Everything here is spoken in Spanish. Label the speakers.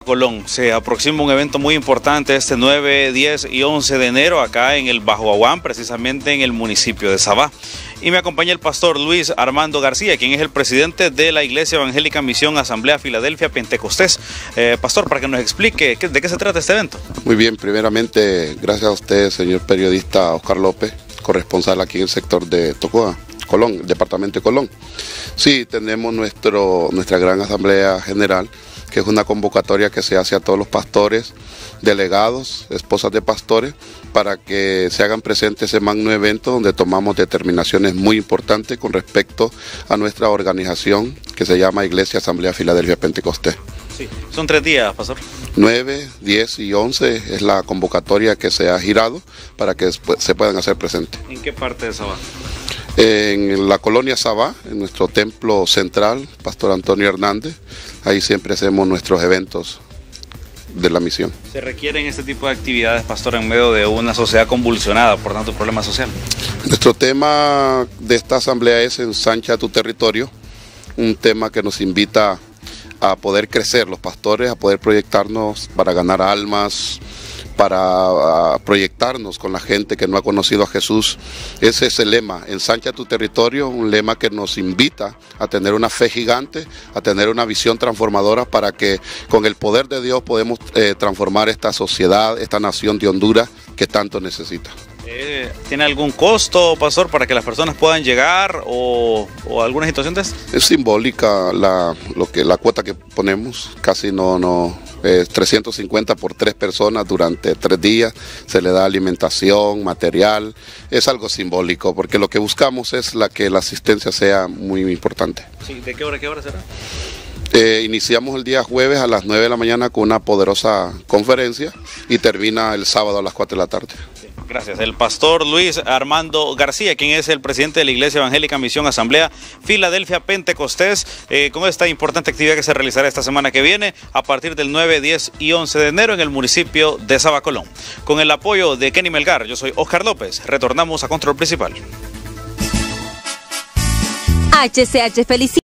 Speaker 1: Colón, se aproxima un evento muy importante este 9, 10 y 11 de enero acá en el Bajo Aguán, precisamente en el municipio de Sabá. Y me acompaña el pastor Luis Armando García, quien es el presidente de la Iglesia Evangélica Misión Asamblea Filadelfia Pentecostés. Pastor, para que nos explique de qué se trata este evento.
Speaker 2: Muy bien, primeramente, gracias a usted, señor periodista Oscar López, corresponsal aquí en el sector de Tocoa, Colón, departamento de Colón. Sí, tenemos nuestra gran Asamblea General, que es una convocatoria que se hace a todos los pastores, delegados, esposas de pastores, para que se hagan presentes ese magno evento donde tomamos determinaciones muy importantes con respecto a nuestra organización que se llama Iglesia Asamblea Filadelfia Pentecostés.
Speaker 1: Sí, son 3 días, pastor.
Speaker 2: 9, 10 y 11 es la convocatoria que se ha girado para que se puedan hacer presentes.
Speaker 1: ¿En qué parte de Sabá?
Speaker 2: En la colonia Sabá, en nuestro templo central, Pastor Antonio Hernández, ahí siempre hacemos nuestros eventos de la misión.
Speaker 1: ¿Se requieren este tipo de actividades, pastor, en medio de una sociedad convulsionada por tanto problema social?
Speaker 2: Nuestro tema de esta asamblea es Ensancha tu territorio, un tema que nos invita a poder crecer los pastores, a poder proyectarnos para ganar almas, para proyectarnos con la gente que no ha conocido a Jesús. Ese es el lema, ensancha tu territorio, un lema que nos invita a tener una fe gigante, a tener una visión transformadora para que con el poder de Dios podemos transformar esta sociedad, esta nación de Honduras que tanto necesita.
Speaker 1: ¿Tiene algún costo, pastor, para que las personas puedan llegar o alguna situación de esto?
Speaker 2: Es simbólica la cuota que ponemos, casi no 350 por 3 personas durante 3 días, se le da alimentación, material, es algo simbólico, porque lo que buscamos es que la asistencia sea muy importante.
Speaker 1: Sí, ¿de qué hora a qué hora será?
Speaker 2: Iniciamos el día jueves a las 9 de la mañana con una poderosa conferencia y termina el sábado a las 4 de la tarde.
Speaker 1: Gracias. El pastor Luis Armando García, quien es el presidente de la Iglesia Evangélica Misión Asamblea Filadelfia Pentecostés, con esta importante actividad que se realizará esta semana que viene a partir del 9, 10 y 11 de enero en el municipio de Sabá, Colón. Con el apoyo de Kenny Melgar, yo soy Oscar López. Retornamos a Control Principal.
Speaker 3: HCH felicita.